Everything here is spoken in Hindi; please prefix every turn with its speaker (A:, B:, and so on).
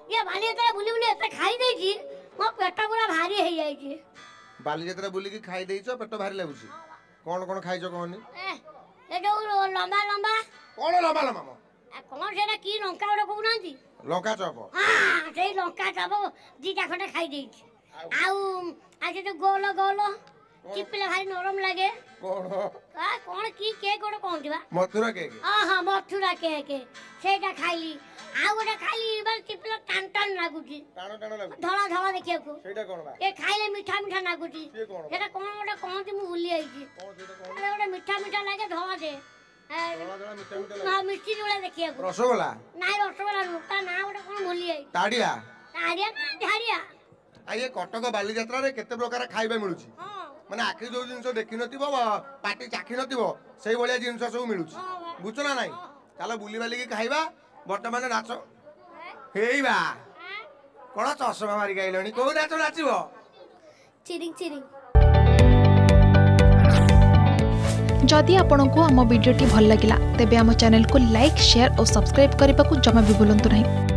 A: ये बालीजात्रा बुली बुली एते खाई देछि मो पेट पूरा भारी हे जाई छी।
B: बालीजात्रा बुली की खाई देइछो पेट भारी लागुछि कोन खाइछो कहनी
A: ए जो लंबा लंबा
B: कोन लंबा लंबा मो
A: कौन सेटा की लंका ओडे कहउनांती
B: लंका चप
A: हां सेई लंका चप दीटा खटे खाई देछि आउ आज जो गोल गोल चिपले भारी नरम लागे कौन की केक ओडे कोन दिबा
B: मथुरा केक
A: हां मथुरा केक सेटा खाइली आ गोटे खाली बल चिपले टान टान लागुची
B: टाण टाण लागु
A: धला धला देखिया को
B: सेटा कोन बा
A: ए खाइले मीठा मीठा लागुची
B: से कोन
A: सेटा कोन ओडे कोन मु भूली आइची
B: कोन सेटा कोन
A: अरे ओडे मीठा मीठा लागे धला दे
B: धला धला मीठा मीठा
A: ना मिर्ची जोड़ा देखिया को
B: रसगोल्ला
A: नाइ रसगोल्ला रुता ना ओडे कोन भूली आई
B: ताड़िया
A: ताड़िया ना झाड़िया
B: आ ये कटक बालीजात्रा रे केते प्रकार खाइबा मिलुछि
A: हां
B: माने आखि जो जिंस देखि नथिबो पाटी चाखि नथिबो सेही बलिया जिंस सब मिलुछि बुझो ना नाही चलो बुली बाली की खाइबा वर्तमान नाच हेइबा कोन चश्मा मारि गाइलनी को नाच नाचिबो
A: चिरिंग चिरिंग।
C: जदि आपंक आम भिडी भल लगा तेब आम चैनल को लाइक शेयर और सब्सक्राइब करने को जमा भी भूलु नहीं।